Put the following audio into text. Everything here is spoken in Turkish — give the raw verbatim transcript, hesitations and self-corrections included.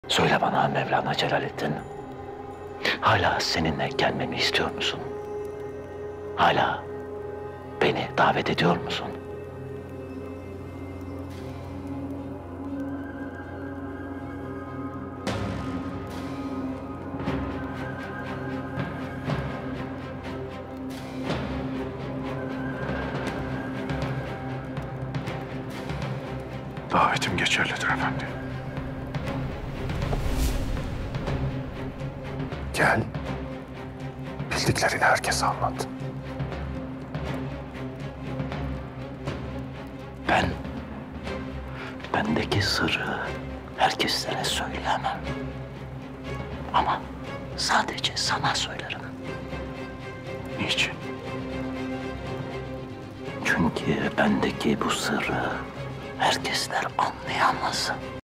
Söyle bana Mevlana Celaleddin. Hala seninle gelmemi istiyor musun? Hala beni davet ediyor musun? Davetim geçerlidir efendi. Gel, bildiklerini herkese anlat. Ben, bendeki sırrı herkeslere söyleyemem. Ama sadece sana söylerim. Niçin? Çünkü bendeki bu sırrı herkesler anlayamaz.